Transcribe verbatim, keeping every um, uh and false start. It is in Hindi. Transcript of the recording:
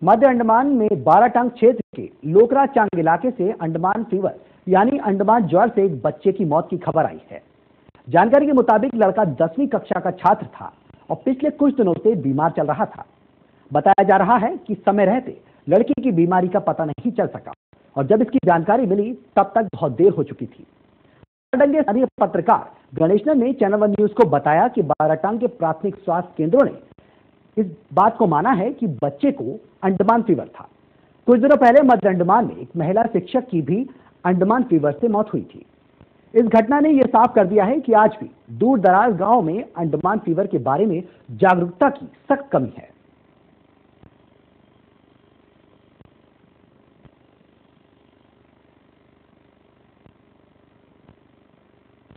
मध्य अंडमान में बाराटांग क्षेत्र के लोकराचांग इलाके से अंडमान फीवर यानी अंडमान ज्वर से एक बच्चे की मौत की खबर आई है। जानकारी के मुताबिक लड़का दसवीं कक्षा का छात्र था और पिछले कुछ दिनों से बीमार चल रहा था। बताया जा रहा है कि समय रहते लड़की की बीमारी का पता नहीं चल सका और जब इसकी जानकारी मिली तब तक बहुत देर हो चुकी थी। स्थानीय पत्रकार गणेशनंद ने चैनल वन न्यूज को बताया कि बाराटांग के प्राथमिक स्वास्थ्य केंद्रों ने इस बात को माना है कि बच्चे को अंडमान फीवर था। कुछ दिनों पहले मध्य अंडमान में एक महिला शिक्षक की भी अंडमान फीवर से मौत हुई थी। इस घटना ने यह साफ कर दिया है कि आज भी दूर दराज गांव में अंडमान फीवर के बारे में जागरूकता की सख्त कमी है।